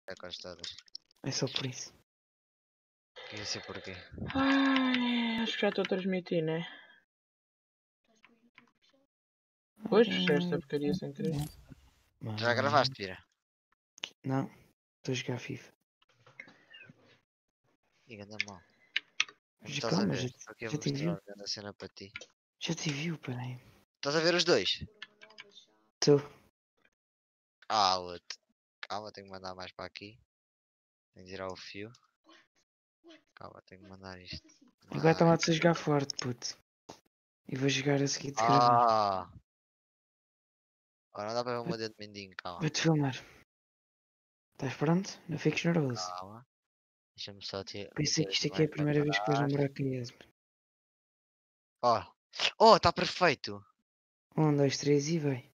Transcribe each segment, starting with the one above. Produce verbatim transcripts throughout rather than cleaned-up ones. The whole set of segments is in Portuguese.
É costadas. É só por isso. Queria ser porquê. Ai, acho que já estou a transmitir, né? Pois, fechei esta porcaria sem querer. Já gravaste, Pira? Não, estou a jogar FIFA. Diga, anda mal. Não Já- estás a calma, ver? já- Estou aqui a já te viu. mostrar a cena para ti. Já te viu, peraí. Estás a ver os dois? Estou. Ah, outro. Calma, tenho que mandar mais para aqui. Tenho que tirar o fio. Calma, tenho que mandar isto. Agora Ah, está lá a jogar forte, puto. E vou jogar a seguir de gravar. ah. Agora não dá para ver o meu dedo mindinho, calma. Vou-te filmar. Estás pronto? Não fiques nervoso. Calma. Deixa-me só te. Pensei que isto aqui é a primeira vez que vais namorar com a Yasmin. Oh, oh, está perfeito. Um, dois, três e vai.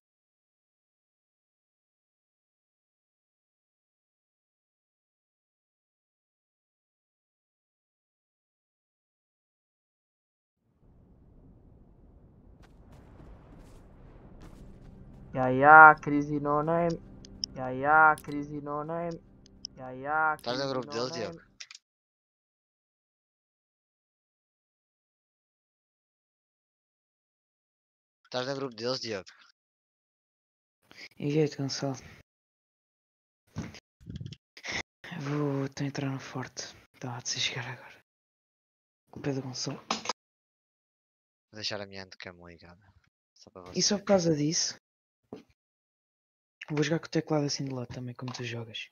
Ya ya, crazy no name. Ya ya, crazy no name. Ya ya, Estás no grupo deles, Diogo? Estás no grupo deles, Diogo? Enviei-te, Gonçalo. Vou te entrar no forte. Está a de se chegar agora. Com o Pedro Gonçalo. Vou deixar a minha antecam ligada. Só para você. E só por causa disso, vou jogar com o teclado assim de lado também, como tu jogas.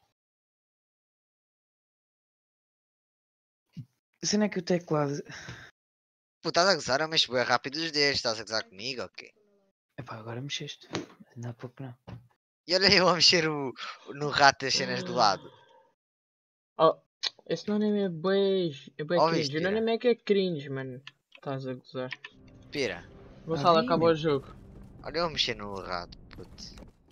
A cena é que o teclado. Pô, estás a gozar? Eu mexo bem rápido os dedos. Estás a gozar comigo? Ok. Epá, agora mexeste. Ainda há pouco não. E olha eu a mexer o, no rato das cenas do lado. Oh, esse no name é bem. É bem Ouviste, cringe. O no Pira? name é que é cringe, mano. Estás a gozar. Pira, Gonçalo, Ah, vi, acaba meu. o jogo. olha eu a mexer no rato, puto.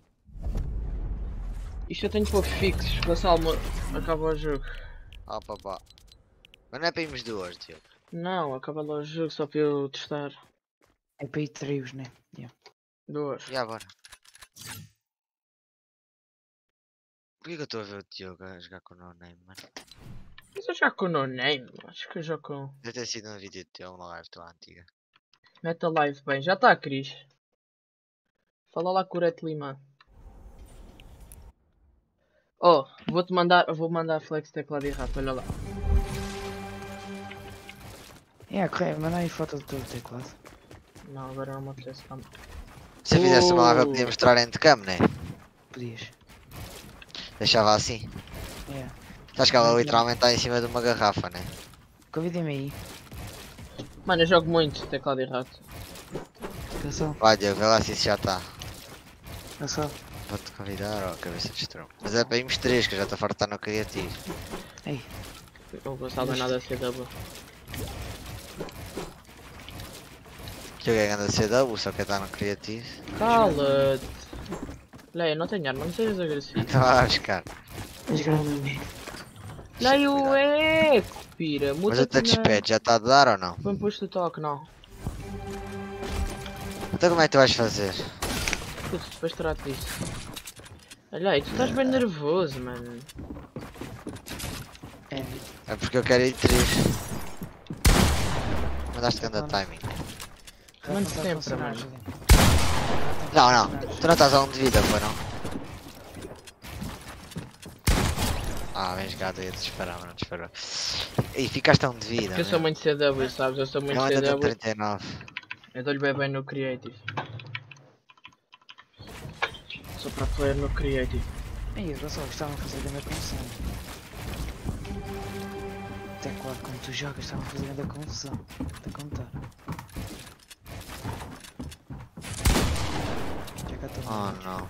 Isto eu tenho pouco fixos. Gonçalo, mo- acaba o jogo. Ó papá. Mas não é para irmos duas, Diogo. Não, acaba lá o jogo só para eu testar. É para ir trios, né? Yeah. Duas. E agora? Porquê que eu estou a ver o Diogo a jogar com o No Name, mano? Mas eu jogo com o no name. Acho que eu jogo com. Deve ter sido um vídeo teu, uma live tua antiga. Meta live bem. Já está, Cris. Fala lá com o Rete Lima. Oh, vou-te mandar. Vou mandar flex teclado e rato. Olha lá. É, correio, manda aí foto do teu teclado. Não, agora não me apetece. Calma. Se eu fizesse uma live eu Oh. podia mostrar em cam, né? Podias. Deixava assim. É. Estás que ela literalmente está em cima de uma garrafa, né? Convidem-me aí. Mano, eu jogo muito teclado e rato. Gonçalo, Vai Diogo, vê lá se isso já está. Gonçalo. Vou-te convidar, ó, cabeça de estrão. Mas é para irmos três, que eu já estou farto de estar no criativo. Ei, O Gonçalo não é nada C W. Que eu ganho da C W, só que está no criativo. Cala-te. Leia, não tenho arma, não sejas agressivo. Então vai buscar. tens grande amigo. Leia o eco, pira. Mas o Muda-te na... touchpad já está a dar ou não? Põe push do toque, não. Então como é que tu vais fazer? Putz, depois trato disso. Olha aí, tu estás bem nervoso, mano. É, É porque eu quero ir três. Mandaste grande timing. Mano, Rafa, sempre, funcionar, mano. Julião. Não, não. Tu não estás a um de vida, foi não? Ah, bem jogado, eu ia disparar, mas não disparou. E ficaste a um de vida. Porque eu sou né? muito C W, sabes? Eu sou muito Eu ainda tenho C W. trinta e nove. Eu dou-lhe bem bem no Creative. Sou para player no Creative. Ei, Gonçalo, estavam a fazer grande confusão. Teclado, como tu jogas, estavam a fazer grande confusão. Estou a contar. Já cá estou. Oh não.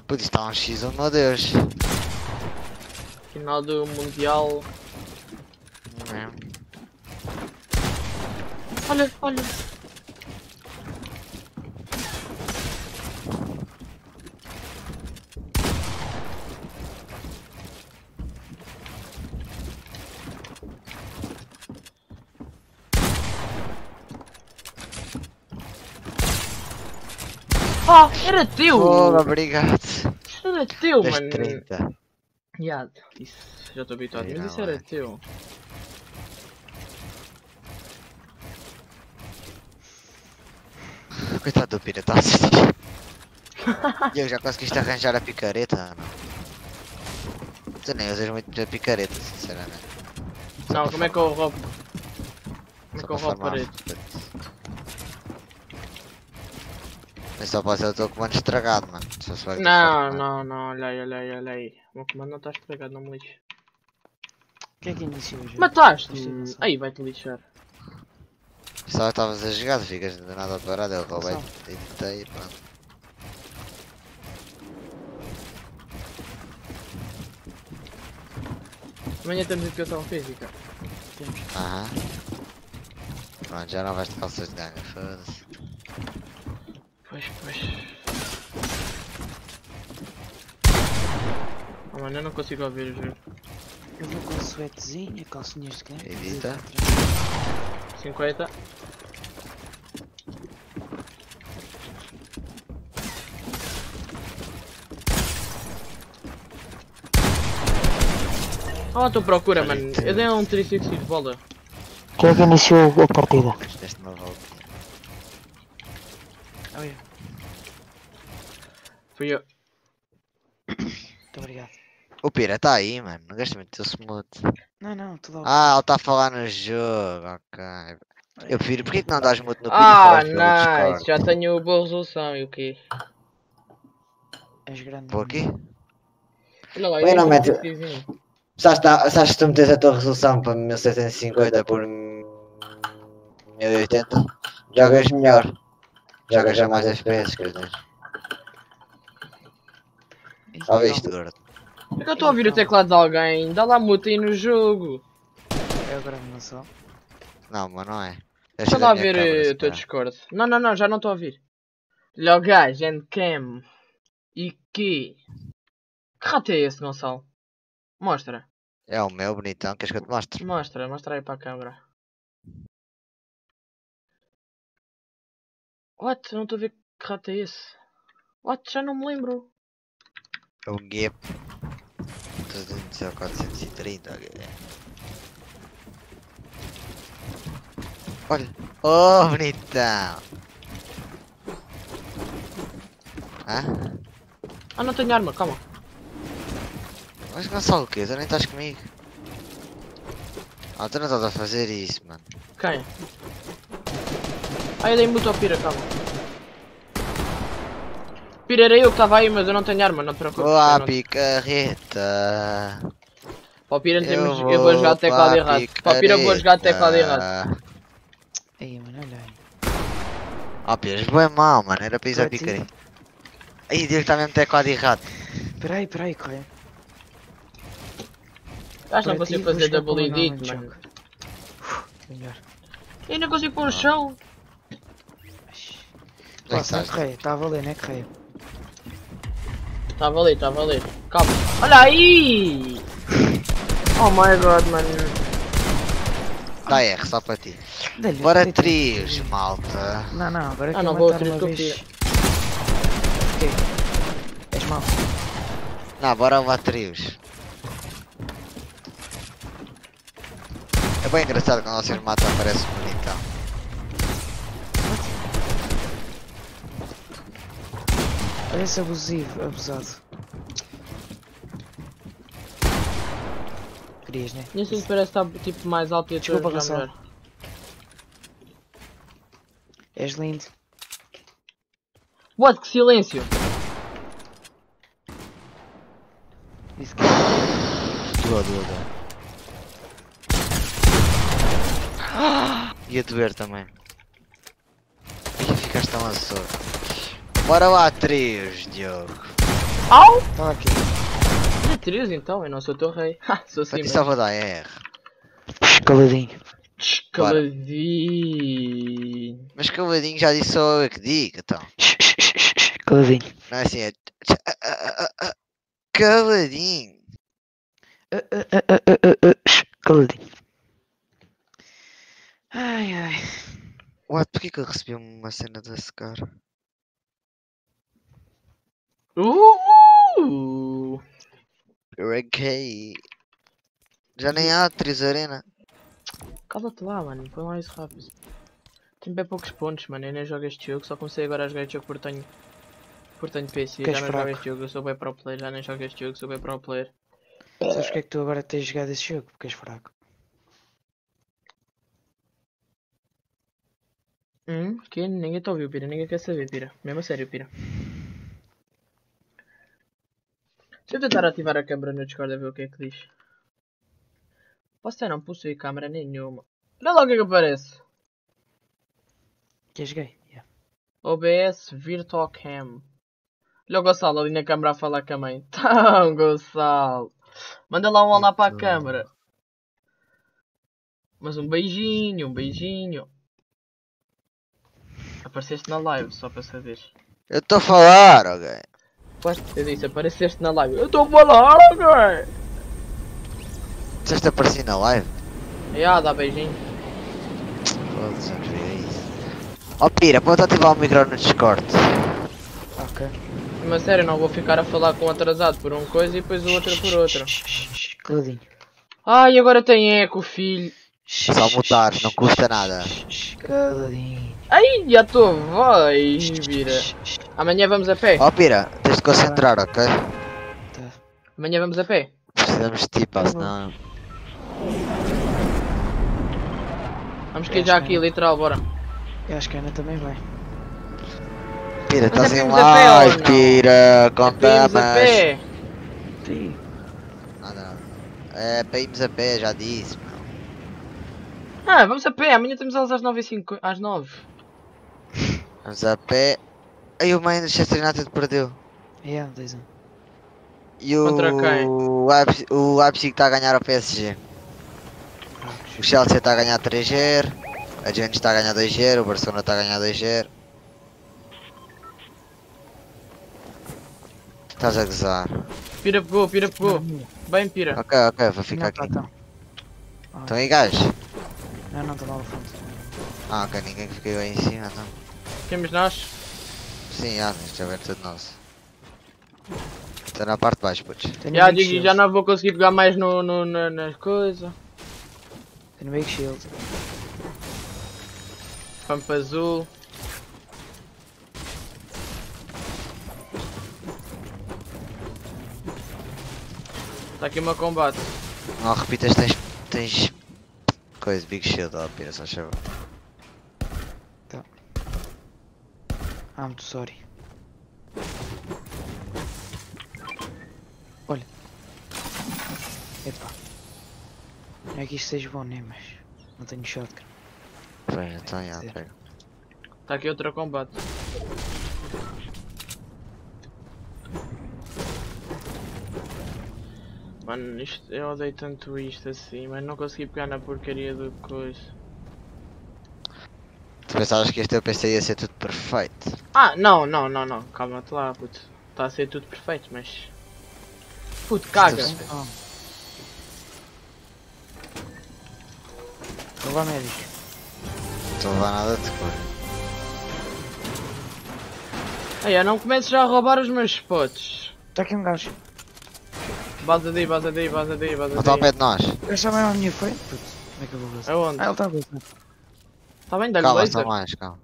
Putz, isto está um X um, meu Deus. Final do Mundial. É. Olha, olha. Ah, era teu! Oh, obrigado. Era teu, dez mano. trinta. Yeah, isso já estou habituado, Aí mas não isso era é. teu. Coitado do Pira, está a assistir. Diego, já conseguiste arranjar a picareta? Não. Tu nem usas muito a picareta, sinceramente. Só Não, para como é que eu roubo? Como Só é que eu para roubo farmar. parede? Mas só pode ser o teu comando estragado, mano. Se fosse vai Não, não, não, olha aí, olha aí, olha aí. O meu comando não está estragado, não me lixe. O que é que iniciou já? Mataste-me! Aí vai-te lixar. Só estavas a jogar, ficas de nada parado, eu roubei, Só. editei e pronto. Amanhã temos educação física. Temos. Aham. Pronto, já não vais de calças de ganga, foda-se. Pois, pois. Oh, mano, eu não consigo ouvir o jogo. Eu vou com suetezinha, calcinhas de ganho. Edita. cinquenta. Oh, a tua procura, mano. Eu dei um trezentos e sessenta de bola. Quem é que iniciou a partida? Deste uma volta. Olha, Fui eu. muito obrigado. O Pira está aí, mano. Não gosto muito do smooth. Não, não, tudo Ah, ele está a falar no jogo. Ok. Eu prefiro. Porquê que não dás muito no Pira Ah, e falas pelo nice. Discord? Já tenho boa resolução e o quê? És grande. Por quê? Olha lá, Bem, eu não não mete- mete... Sabes tá- sabes que tu metes a tua resolução para mil setecentos e cinquenta por mil e oitenta? Jogas melhor. Jogas a mais F P S, quer dizer. Ouviste, gordo? É que eu estou a ouvir o teclado de alguém. Dá lá mute aí no jogo. É o grande, não só. Não, mas não é. Deixa lá ver eh, o teu Discord. Não, não, não, já não estou a ouvir. Logage and cam. E que? Que rato é esse, Gonçalo? Mostra. É o meu bonitão, queres que eu te mostre? Mostra, mostra aí para a câmera. What? Não estou a ver que rato é esse. What? Já não me lembro. É o G trezentos ou quatrocentos e trinta. ok. Olha. Oh, bonitão. Hã? Ah, não tenho arma, calma. Mas Gonçalo, o quê? Tu nem estás comigo? Ah, tu não estás a fazer isso, mano. Quem? Ah, eu dei muito ao Pira, calma. Pira era eu que estava aí, mas eu não tenho arma, não te preocupes. Boa eu não- picareta. Para o Pira temos... Eu eu vou jogar vou de teclado pra errado. Para o Pira eu vou jogar de teclado errado. picareta. Aí, mano, olha aí. Ah, Pires, bem mal, mano. Era para ir a Para ti. picareta. Aí, Deus, está mesmo teclado errado. Peraí, peraí, corre. Acho que não Para ti, consigo vou fazer jogar double como edit, normalmente mano. jogo. Melhor. Eu ainda consigo pôr no chão. Onde é que Passa, estás? correia, está a valer, né, correia? Está a valer, está a valer. Calma. Olha aí! Oh my god, mano. Dá R, só para ti. Dá-lhe, Bora deita. trios, malta. Não, não, agora Ah, quero não vou matar trio uma com o vez. Pira. Ok. És mau. Não, bora uma trios. É bem engraçado quando vocês matam, parece bonitão. Parece abusivo, abusado. Querias, né? Nem sei se parece estar tipo mais alto e a tua Desculpa, jogar Gonçalo. melhor. És lindo. What? Que silêncio! Disse que Doa, doa, doa. Ia doer também. Ih, ficaste tão azul. Bora lá, trios, Diogo. Au! Estava aqui. É três então, eu não sou teu rei. Ha, sou Para sim, ti mas... só vou dar R. Escaladinho. Escaladinho. Mas caladinho já disse só eu que digo, então. Caladinho. Não é assim, é... Caladinho. Caladinho. Ai ai. What? Porquê que eu recebi uma cena desse cara? Uh! Reggae. Já nem há atriz arena. Cala-te lá, mano. Põe lá isso rápido. Tenho bem poucos pontos, mano. Eu nem jogo este jogo. Só comecei agora a jogar este jogo porque tenho... Porque tenho P C. Que Já és não jogo fraco. este jogo. Eu sou bem pro player. Já nem jogo este jogo. Sou bem pro player. Sabes porque é que tu agora tens jogado esse jogo? Porque és fraco. Hum? Que? Ninguém te ouviu, Pira. Ninguém quer saber, Pira. Mesmo a sério, Pira. Deixa eu tentar ativar a câmera no Discord a ver o que é que diz. Você não possui câmera nenhuma. Olha lá o que é que aparece. Que és gay? Yeah. O B S Virtual Cam. Olha o Gonçalo ali na câmera a falar com a mãe. Então, Gonçalo. Manda lá um olá para a Então. câmera. Mas um beijinho, um beijinho. Apareceste na live, só para saber. Eu estou a falar, ok? Pois, eu disse, apareceste na live. Eu estou a falar, ok? Disseste aparecer na live? Ah, dá beijinho. Foda-se, vamos ver isso. Oh Pira, pode ativar o micro no Discord. Ok. Mas sério, não vou ficar a falar com um atrasado por uma coisa e depois o outro por outra. Caladinho. Ai, agora tem eco, filho. Só mutar, não custa nada. Caladinho. Ai, já estou, vai, vira. Amanhã vamos a pé. Oh Pira, tens de concentrar, ok? Tá. Amanhã vamos a pé. Precisamos de ti, pá, senão... Vamos que já aqui, literal, bora. Eu acho que a Ana também vai. Pira, Mas estás é em para irmos a pé ou live, não? Pira, conta Vamos a mais. pé. Sim. Nada, nada. É para irmos a pé, já disse, meu. Ah, vamos a pé. Amanhã temos aulas às nove e cinco. Às nove. Vamos a pé. Aí o Manchester United perdeu. Yeah, dois um. E o... Contra quem? O Leipzig, o Leipzig está a ganhar ao P S G. O Chelsea está a ganhar três zero. A Juventus está a ganhar dois zero. O Barcelona está a ganhar dois zero. Estás a gozar. Pira pegou, pira pegou. Bem, pira. Ok, ok, vou ficar Não, aqui. tá, então. Estão aí gajos? Não, não, estou lá ao fundo. Ah, ok, ninguém que ficou aí em cima, então. Temos nós. Sim, ah, isto já é tudo nosso. Está na parte de baixo, putz. Tenho Já, Big digo, Shield. já não vou conseguir pegar mais no, no, na- nas coisas. Tenho Big Shield. Pampa azul. Está aqui o meu combate. Não repitas, tens. tens. coisa, Big Shield, ó, Pira, só chegou. Ah, muito sorry. Olha. Epá. Não é que isto seja bom, né? Mas não tenho shotgun. Pois, então, já, Sim. pega. Está aqui outro combate. Mano, isto, eu odeio tanto isto assim, mas não consegui pegar na porcaria do coisa. Tu pensavas que este teu P C ia ser tudo perfeito? Ah, não, não, não, não, calma-te lá, puto. Está a ser tudo perfeito, mas... Puto, caga. Ah. Vou lá médico. Não estou a levar nada de cor. Aí, eu não começo já a roubar os meus spots. Está aqui um gajo. Vaza daí, vaza daí, vaza daí, vaza Não está ao daí. pé de nós. Ele já vai à minha frente, puto. Como é que eu vou fazer? Aonde? Ah, ele está a ver. Está bem, dá-lhe Calma, laser. são mais, calma.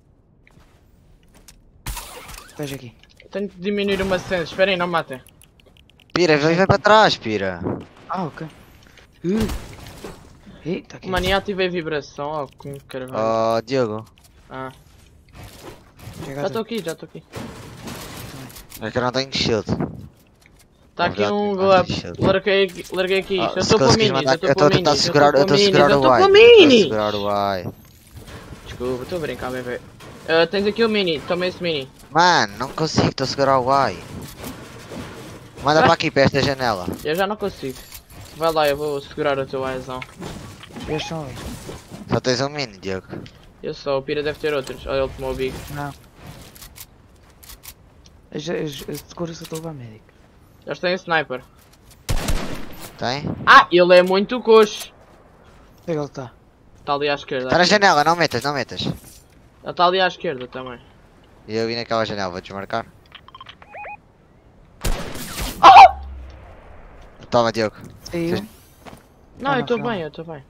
Estás aqui. Tenho de diminuir uma sense, espera aí, não matem. Pira, vem, vem para trás, Pira. Ah, ok. Uh. Eita, aqui. Mano, e ativei a vibração, ó, como caralho. Oh, Diogo. Ah, Chega já a estou aqui, já estou aqui. É que eu não tenho shield. Está aqui Verdade, um não glap. tem shield. Larguei, aqui- larguei aqui Ah, isto. Eu se estou com conseguires minis, matar- eu eu estou estou com a tentar minis. segurar, eu estou a minis, segurar eu o estou Y. com Eu estou a minis. segurar o Y. Desculpa, estou a brincar, bebê. Ah, tens aqui o mini, toma esse mini. Mano, não consigo, estou a segurar o Y. Manda Ah. para aqui, para esta janela. Eu já não consigo. Vai lá, eu vou segurar o teu aizão. Eles são ali. Só tens um mini, Diogo. Eu só, o Pira deve ter outros. Olha, ele tomou o Big. Não. Eles, eles, eles de cor eu só estou a levar médico. Eles têm sniper. Tem? Ah, ele é muito coxo. Onde é que ele está? Está ali à esquerda. Está na janela, não metas, não metas. Ele está ali à esquerda também. E eu vim naquela janela, vou desmarcar. Toma, Diogo. Saiu. Sim. Não, Ah, eu não, estou foi bem, lá. eu estou bem.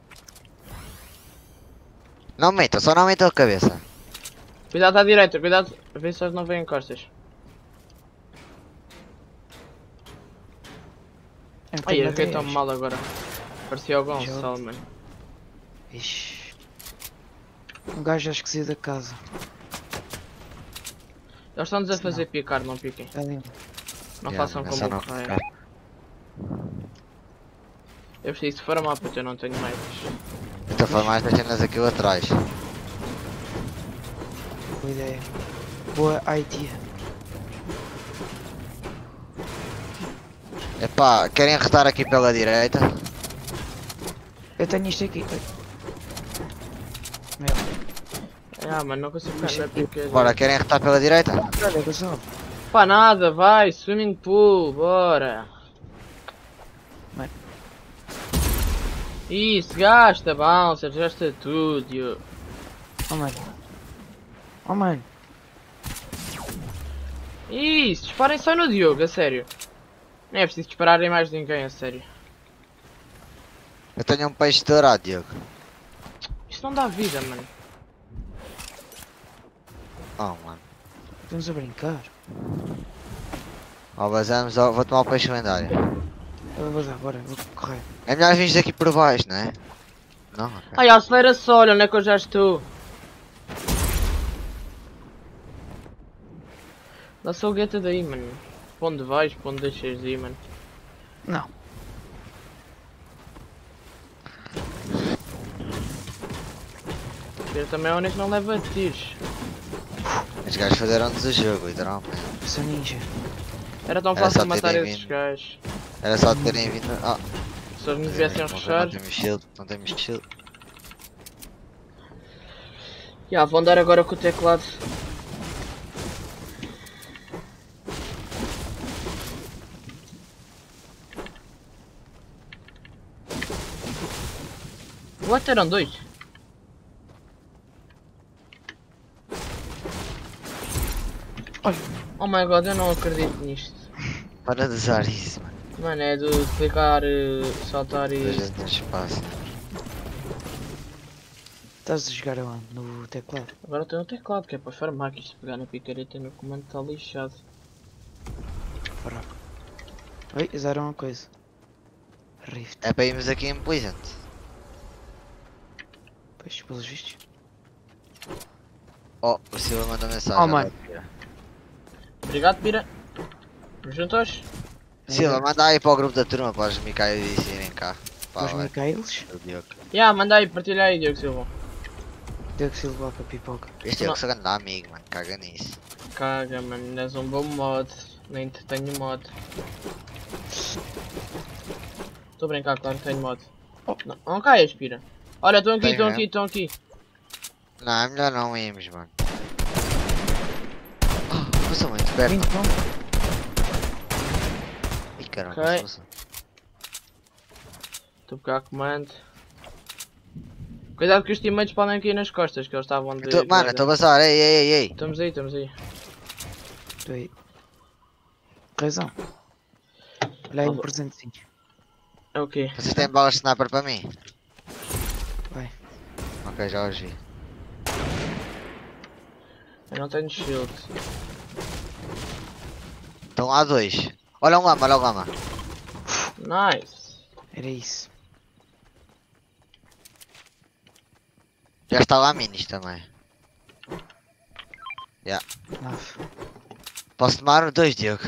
Não meta, só não meta a cabeça. Cuidado à direita, cuidado. Vê se eles não vêm costas. É um Ai, eu bocadinho fiquei tão atrás. mal agora. Parecia o Jogo. Gonçalo, mano. Ixi. Um gajo já esqueci da casa. Eles estão-nos a Não. fazer picar, não piquem. Está ali um. Não Yeah, façam é como só o não Correia. ficar. Eu preciso de farmar porque eu não tenho mais. Então foi mais das cenas aqui atrás. Boa ideia. Boa idea. Epá, querem retar aqui pela direita? Eu tenho isto aqui. Ai. Meu. Ah, mano, não consigo Mas ficar aqui- porque... Bora, querem retar pela direita? Olha, Gonçalo. Pá, nada, vai, swimming pool, bora. Mano. Isso, gasta, bouncer, gasta tudo, yo. Oh mano. Oh mano. Isso, disparem só no Diogo, a sério. Nem é preciso disparar em mais ninguém, a sério. Eu tenho um peixe dourado, Diogo. Isto não dá vida, mano. Oh, mano. Estamos a brincar. Ó, vazamos, ó, vou tomar o peixe lendário. Eu vou dar, bora, vou correr. É melhor vir daqui por baixo, não é? Não, ok. Ai, acelera só, olha onde é que eu já estou. Dá só o gueta daí, mano. Para onde vais, para onde deixas de ir, mano. Não. Ele também é o único que não leva tiros. Os gajos fizeram-nos o jogo, literalmente. Eu sou ninja. Era tão Era fácil só matar terem esses vindo. gajos. Era só terem vindo. Ah, Se eles nos viessem a não, rushar. não temos shield, não temos shield. Já, vou andar agora com o teclado. What? Eram dois? Olha. Oh my god, eu não acredito nisto. Para de usar isso, mano. Mano, é de clicar, eh, saltar e... Às vezes no espaço. Estás a jogar aonde? No teclado? Agora tenho um teclado que é para farmar, que isto pegar na picareta no comando está lixado. Oi, usaram uma coisa. Rift. É para irmos aqui em Pleasant. Pois, pelos vistos. Oh, o Silva mandou mensagem. Oh, mano. Obrigado, Pira. Juntos? Silva, manda aí para o grupo da turma para os Micaelis irem cá. Pá, Os vai, Micaelis. o Diogo. Já, manda aí, partilha aí, Diogo Silva. Diogo Silva com a pipoca. Este Diogo só anda amigo, mano. Caga nisso. Caga, mano, és um bom mod. Nem te tenho mod. Estou a brincar, claro que tenho mod. Oh. Não, não caias, Pira. Olha, estão aqui, Tem estão mesmo? aqui, estão aqui. Não, é melhor não irmos, mano. Oh, passou muito perto. Vinte, vamos. Ih, caramba, Ok. passou. Estou a pegar comando. Cuidado que os teammates podem cair nas costas, que eles estavam de... Eu tô- Mano, estou a passar. Ei, ei, ei, ei. Estamos aí, estamos aí. Estou aí. Razão. Olha aí um presentezinho. É o quê? Vocês têm balas de sniper para mim? Vai. Ok, já os vi. Eu não tenho shield. Estão lá dois. Olha um lama, olha um lama. Nice. Era isso. Já está lá minis também. Nove. Posso tomar dois, Diogo?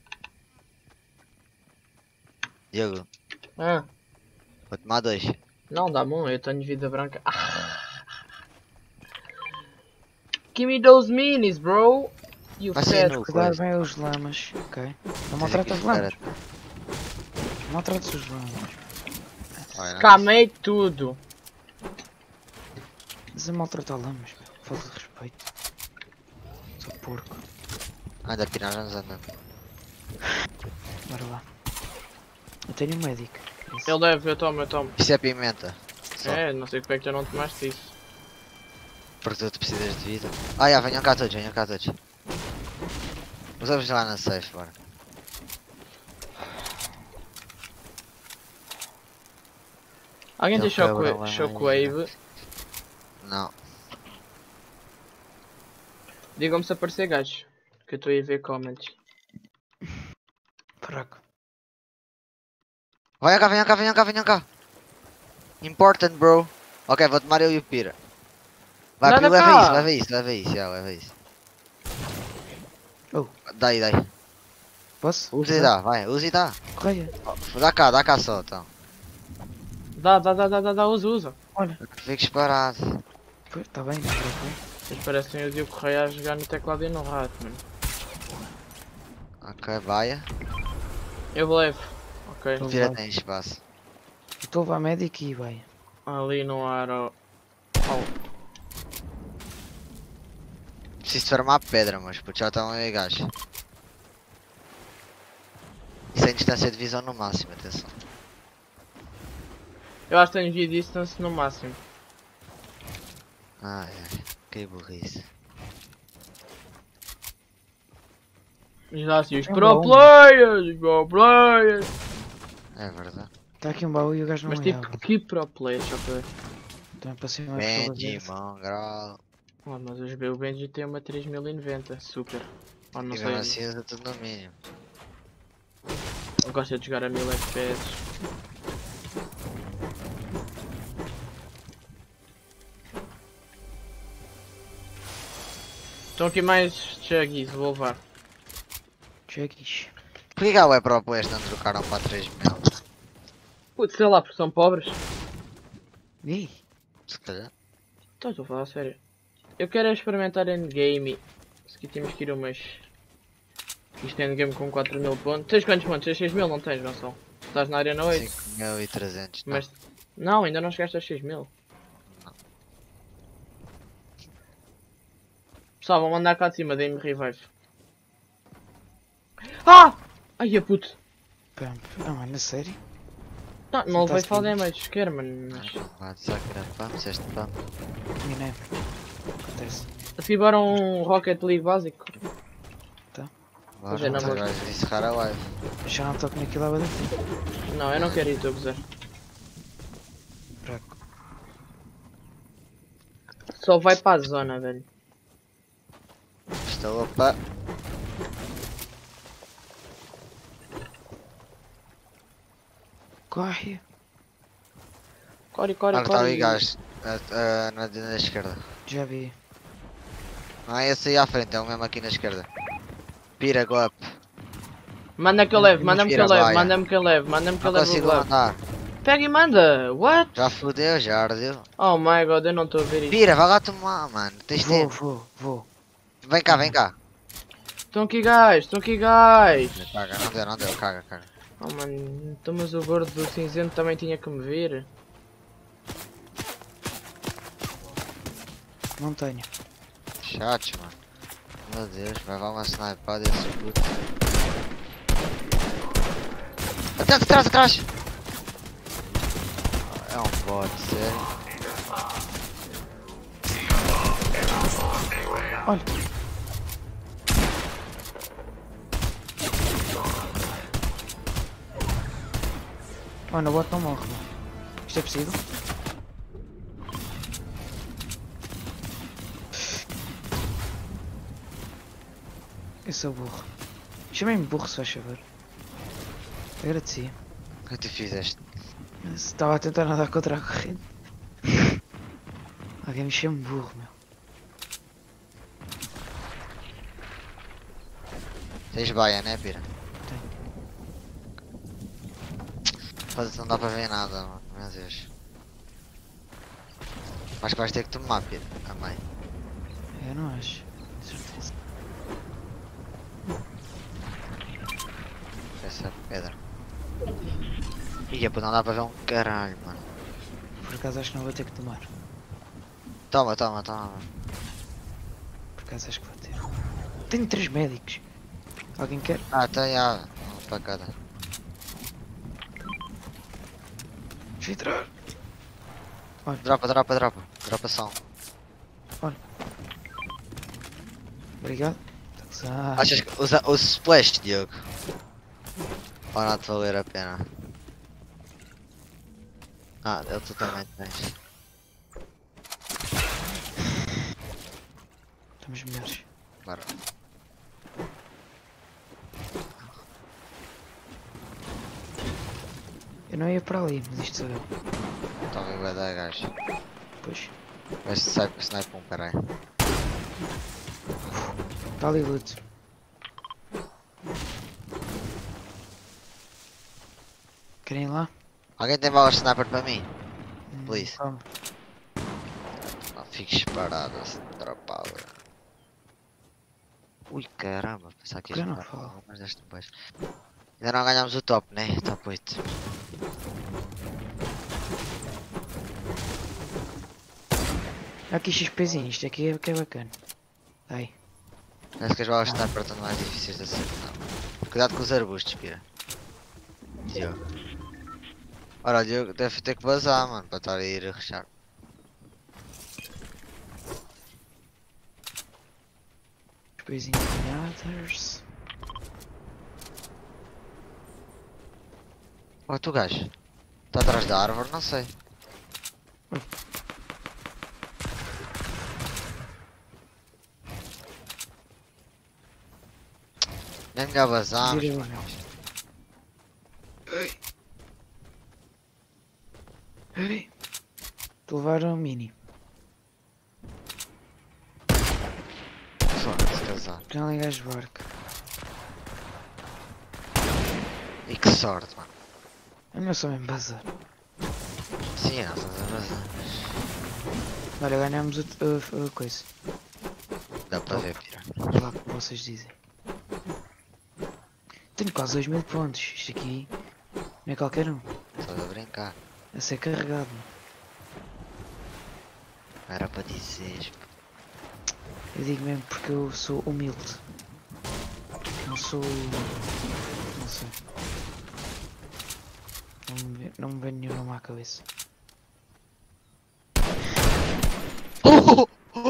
Diogo, Ah, vou tomar dois. não dá bom, eu tenho vida branca. Ah. Give me those minis, bro. E o Vai sair Fed? no Cuidar coisa. bem os lamas. Ok. Não Tens maltrata aqui os lamas. espera. Não maltrata os lamas. Olha, não Camei tudo. Mas a maltratar lamas. Falta de respeito. Sou porco. Anda, Pina, já nos andando. Bora lá. Eu tenho um médico. Isso. Eu levo, eu tomo, eu tomo. Isso é pimenta. Só. É, não sei porque é que já não tomaste isso. Porque tu precisas de vida. Ah, já, venham cá todos, venham cá todos. Vamos lá na safe, bora. Alguém tem Ele quebrou shockwave? a Shockwave. Não. Digam-me se aparecer gajos. Que eu estou aí a ver comments. Fraco. Venham cá, venham cá, venham cá, venham cá. Important, bro. Ok, vou tomar eu e o Pira. Vai, Nada Pira, leva cá. isso, leva isso, leva isso, já, leva isso. Oh. Dá aí, dá aí. Posso? Usa e dá, vai, usa e dá. Correia. Dá cá, dá cá só, então. Dá, dá, dá, dá, dá, dá, usa, usa. Olha. Fiques parado. Está bem, não preocupe. Vocês parecem eu e o Correia a jogar no teclado e no rato, mano. Ok, vai. Eu levo. Ok. Tô. Pira vai. tem espaço. Estou a levar médico e vai. Ali no ar, ó. Oh. Preciso de farmar pedra, mas puto, já estão aí gajos. Isso é distância de visão no máximo, atenção. Eu acho que tenho via distance no máximo. Ai ai, que burrice. E lá assim, os É pro bom. players, os pro players. É verdade. Está aqui um baú e o gajo não Mas olhava. tipo, que pro players, só para ver. Também passei uma Benji, pessoa Mongrel. Oh, mas os o Benji tem uma três mil e noventa, super. Oh, não E sei, mesmo assim usa tudo no mínimo. eu gosto de jogar a mil F P S. Estão aqui mais Chuggies, vou levar. Chegis. Porquê que a Web Pro Players não trocaram para três mil? Putz, sei lá, porque são pobres. Ih. Se calhar. Então, estou a falar a sério. Eu quero é experimentar endgame. Se aqui temos que ir umas... Isto é endgame com quatro mil pontos. Tens quantos pontos? Tens seis mil, não tens, Gonçalo? Estás na arena oito? cinco mil e trezentos. Mas... Não, ainda não chegaste aos seis mil. Não. Pessoal, vou mandar cá de cima, dei-me revive. Ah! Ai, a puto. Pam. Não, mano, a sério? Não, não levei Fantástico. fall damage, quer, mano. Mas... Vá, saca, pumps, este pump. Minei. Acontece. Ativaram um Rocket League básico. Bora, é, não mas vou- vais encerrar a live. Já não toco naquilo à daqui. Não, eu não quero ir, estou a gozar. Fraco. Só vai para a zona, velho. Estou opa. Corre. Corre, corre, Olha, está corre. ali gajo. ah, ah, na, na esquerda. Já vi. Não é esse aí à frente, é o mesmo aqui na esquerda. Pira, go up. Manda que eu levo, manda-me que eu Mentira, levo, vai. manda-me que eu levo, manda-me que eu Não levo. consigo eu levo. andar. Pega e manda! What? Já fodeu, já ardeu. Oh my god, eu não estou a ver isto. Pira, vai lá tomar, mano. Tens Vou, tempo. vou, vou. Vem cá, vem cá. Estão aqui gajos, estão aqui gajos. Caga, não deu, não deu, caga, caga. Oh mano, então mas o gordo do cinzento também tinha que me ver. Não tenho. Chatos, mano. Meu Deus, vai lá uma snipada esse puto. Atrás, atrás, atrás! É um bot, sério. Olha. Mano, o bot não morre. Mano. Isto é possível? Eu sou burro. Chamei-me burro, se faz favor. Agradecia. O que tu fizeste? Mas estava a tentar nadar contra a corrente. Alguém me chama burro, meu. Tens baia, né, Pira? Tenho. Foda-se, não dá para ver nada, mano. Meu Deus. Acho que vais ter que tomar, Pira. A mãe. Eu não acho. Certeza. essa pedra. Ih, pô, não dá para ver um caralho, mano. Por acaso acho que não vou ter que tomar. Toma, toma, toma. Por acaso acho que vou ter. Tenho três médicos. Alguém quer? Ah, tá, já. Um para cada. Deixa eu entrar. Olha, Dropa, dropa, dropa. Dropa som. obrigado. Ah, Achas que usa o splash, Diogo? Ou não te valer a pena? Ah, ele tu também tens. estamos melhores. Bora. Eu não ia para ali, mas isto sou eu. Toma vai dar gajo. Pois. Mas sai com o sniper um caralho. Está ali loot. Querem ir lá? Alguém tem balas de sniper para mim? Hum, Please. calma. Não fiques parado, assim, dropado. Ui caramba, pensava que Por que ias não dar falo? mas deste depois. Ainda não ganhamos o top, né? Top oito. Aqui XPzinho, isto aqui é que é bacana. Tá aí. Parece que as balas de sniper estão mais difíceis de acertar. Cuidado com os arbustos, pira. Diogo. Ora, o Diogo deve ter que vazar, mano, para estar a ir a rechar. XPzinho ganhadas. Olha tu gajo. Está atrás da árvore, não sei. Nem melhor vazar. Vira lá, meu. Ei. Ei. Estou a levar um mini. Foda-se, casar. Já não ligas barco. E que sorte, mano. É meu só mesmo bazar. Sim, nós estamos a vazar. Olha, ganhamos o, o, o coisa. Dá para ver, pira. Olha lá como vocês dizem. Tenho quase dois mil pontos. Isto aqui não é qualquer um. Estás a brincar. A ser carregado. Não era para dizer. Eu digo mesmo porque eu sou humilde. Não sou. Não sei. Não me, vem- não me vem nenhum nome à cabeça. Oh!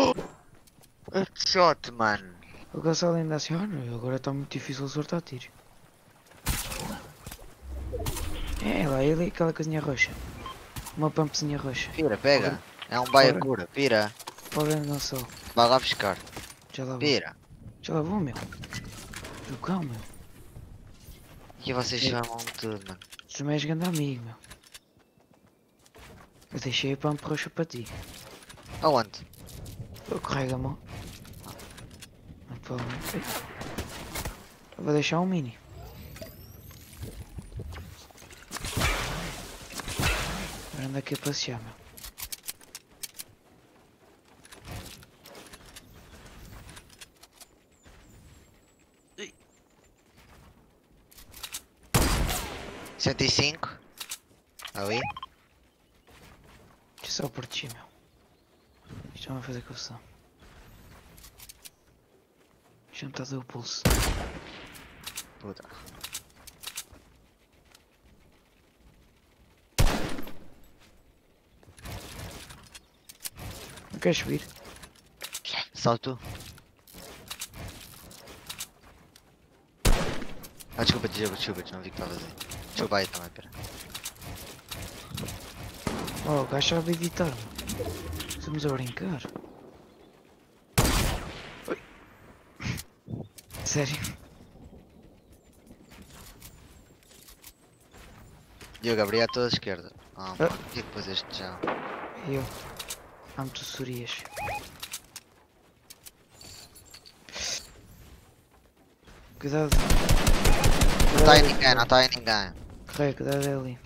Shot, mano. O Gonçalo ainda assim, olha, agora está muito difícil acertar tiros. É lá, ele aquela coisinha roxa. Uma pumpzinha roxa. Pira, pega. É um baia Ora. cura. Pira. Pobre Gonçalo. Vai lá buscar. Já lá vou. Pira. Já lá vou, meu. Do cão, meu. E vocês É. chamam tudo, mano. Tu também és grande amigo, meu. Eu deixei a pump roxa para ti. Aonde? Eu carrego a mão. Não pode, não. Ei. Eu vou deixar um mini. Agora ando aqui a passear, meu. cento e cinco. Ali. Deixa só por ti, meu. Isto vai fazer confusão. Já me está a dar o pulso. Puta. Não queres subir? Só tu. Ah, desculpa, desculpa, desculpa, não vi que estava a fazer. Desculpa aí também, pera. Oh, o gajo sabe editar, meu. Estamos a brincar. Oi. Sério? Diogo, abri à tua esquerda. Ah, Ah. mano, o que é que pôs este já? Eu. Há muito surias. Cuidado. Não está aí ninguém, não está aí ninguém. Correio, cuidado é ali.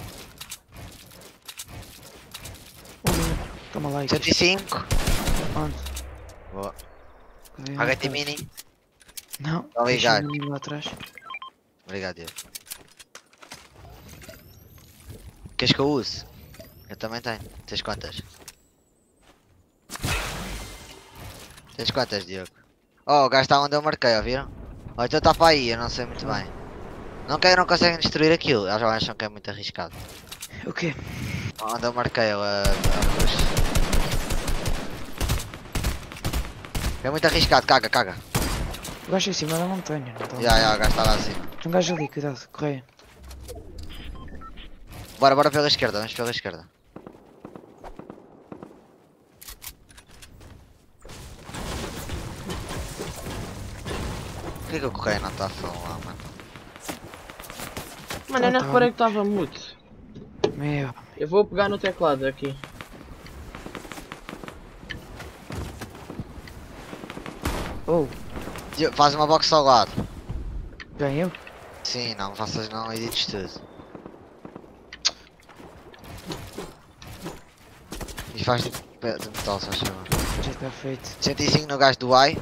Olha, toma like. cento e cinco. Onde? Boa. Cadê? Alguém tem mini? Não, Tá deixa ligado. o menino lá atrás. Obrigado, Diego. Queres que eu use? Eu também tenho. Tens quantas? Tens quantas, Diogo? Oh, o gajo está onde eu marquei, ouviram? Oh, então está para aí, eu não sei muito bem. Não, que, não conseguem destruir aquilo, eles já acham que é muito arriscado. O quê? Onde eu marquei a, a luz. É muito arriscado, caga, caga. O gajo em cima da montanha, não está? Já, já, o gajo está lá acima. Tem um gajo ali, cuidado, correia. Bora, bora pela esquerda, vamos pela esquerda. Por que que o correio não está a falar, mano? Mano, eu não tá. reparei que estava mute. Meu. Eu vou pegar no teclado aqui. Oh, Diogo, faz uma box ao lado. bem eu? Sim, não faças, não edites tudo. E faz de de metal, se faz favor. Já está feito. cento e cinco no gajo do Y.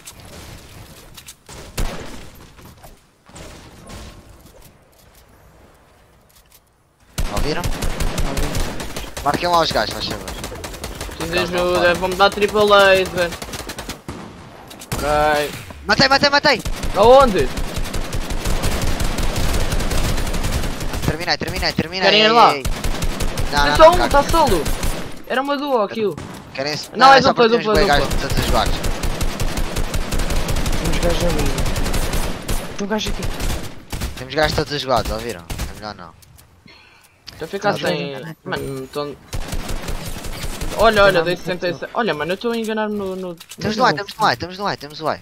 Ouviram? Marquem lá os gajos, faz favor. Preciso de ajuda, vou-me dar triple laser. Ok. Matei, matei, matei! Aonde? Terminei, terminei, terminei. Querem ir ei, lá? ei. Não, É não, só não, um, caga. está solo. Era uma duo aquilo. Querem Não, é só dupla, porque temos dupla, bué dupla. gajos de todos os lados. Temos gajos ali. Tem um gajo aqui. Temos gajos de todos os lados, ouviram? É melhor não. Estou a ficar Não, sem. não, não, não. Mano, estou. Olha, olha, Não, dei não, sessenta e seis. Olha, mano, eu estou a enganar-me no. no... Temos no Y, temos no Y, temos no Y, temos no Y.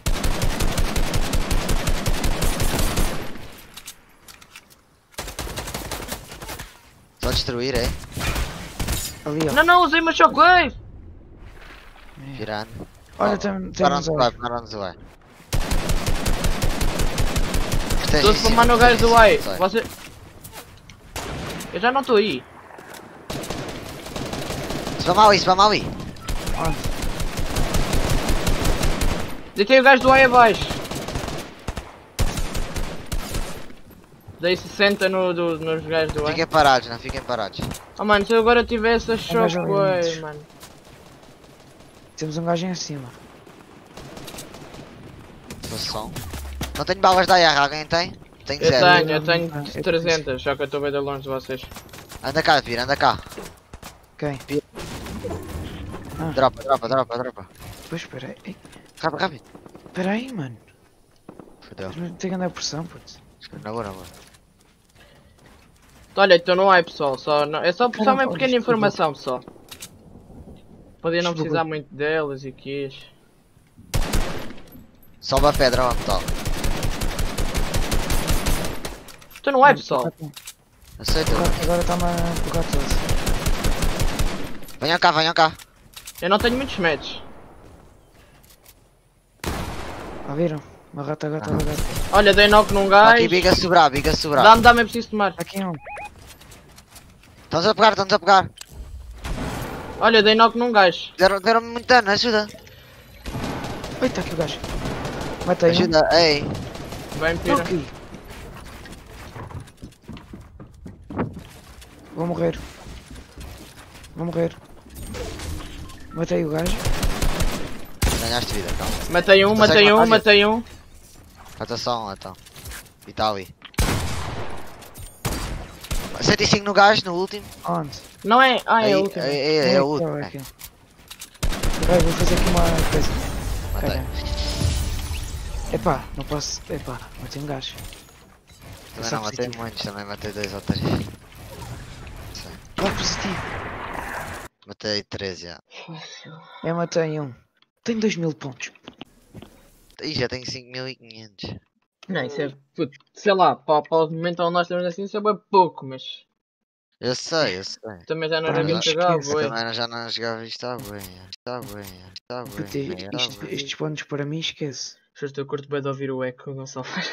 Só destruir, é? Ali, ó. Não, não, usei uma shockwave! Meu. Virando. Olha, tem, tem Pararam uns de Y, olhos. pararam de Y. Estou a spamar no gajo do Y. Você. Eu já não estou aí. Spam ali, spam ali. Onde? Deitei o gajo do Y abaixo. Dei sessenta no, do, nos gajos do Y. Fiquem parados, não fiquem parados. Oh mano, se eu agora tivesse a gajo ali shockwave, dentro. mano. Temos um gajo em cima. Sou som. Não tenho balas da I R, alguém tem? Tenho Eu zero. tenho, eu tenho Ah, eu trezentas, só que eu estou bem de longe de vocês. Anda cá, Pira, anda cá. Quem? Ah, Dropa, dropa, dropa, dropa. pois espera aí. Rápido, rápido. Espera aí, mano. Fodeu. Tem que andar pressão, putz. Na boa, na boa. Olha, estou no Y pessoal, só, não, é só, só Caramba, uma pequena olha, informação pessoal. Podia não Desculpa. precisar muito delas e quis. Sobe a pedra, ó, metal. Estou no Y pessoal. Aceita. Agora agora está-me a empurrar todo. Venham cá, venham cá. Eu não tenho muitos metros. Ah, viram? Uma rata, gata, Ah. gata. Olha, dei knock num Tá aqui, gajo. biga a sobrar, biga a sobrar. Dá-me, dá-me, eu preciso tomar. Aqui um. Estão-nos a pegar, estão-nos a pegar. Olha, dei knock num gajo. Deram- Deram-me muito dano, ajuda. Oi, está aqui o gajo. Matei um. Ajuda, ei. Bem, Estou pira. aqui. Vou morrer. Vou morrer. Matei o gajo. Ganhaste vida, calma. Matei um, Consegue matei um, matar, matei um. Falta só um, então. E tá ali. cento e cinco no gajo, no último. Onde? Não é? Ah, é Aí, o último. é, é, é o último. É É. aqui. Vai, vou fazer aqui uma coisa. Matei. Caramba. Epá, não posso. Epá, matei um gajo. Também Só não matei positivo. muitos, também matei dois ou três. Sim. Qual positivo? Matei três já. Eu matei um. Tenho dois mil pontos. Ih, já tenho cinco mil e quinhentos. Não, isso é. Puto, sei lá, para, para o momento onde nós estamos assim, isso é bem pouco, mas. Eu sei, eu sei. Também já não Pá, era não muito esquece, jogar, Eu boi. também já não jogava isto, está bem, está bem, está Puta, bem. isto- era isto- bem. estes pontos para mim esquece. Justo, eu curto bem de ouvir o eco, não só faz.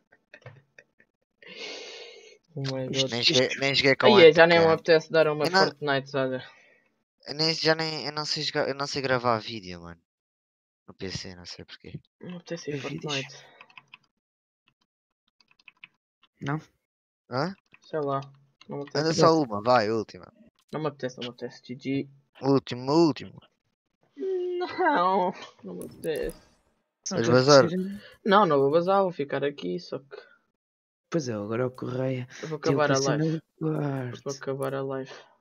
Oh my Isto- god. Nem joguei, nem joguei com Aí, antes, já nem me cara. apetece dar uma Eu não- Fortnite, olha. Eu nem, já nem, eu não sei jogar, eu não sei gravar vídeo, mano. No P C, não sei porquê. Não me apetece ir Vídeos. Fortnite. Não? Hã? Sei lá. Não me Anda apetece. só uma, vai, última. Não me apetece, não me apetece. G G. Último, último. Não, não me apetece. Se não Vais te vazar? apetecer, Não, não vou vazar, vou ficar aqui, só que pois é, agora o Correia. eu vou Teve acabar a a cena live. do Eu vou quarto. acabar a live.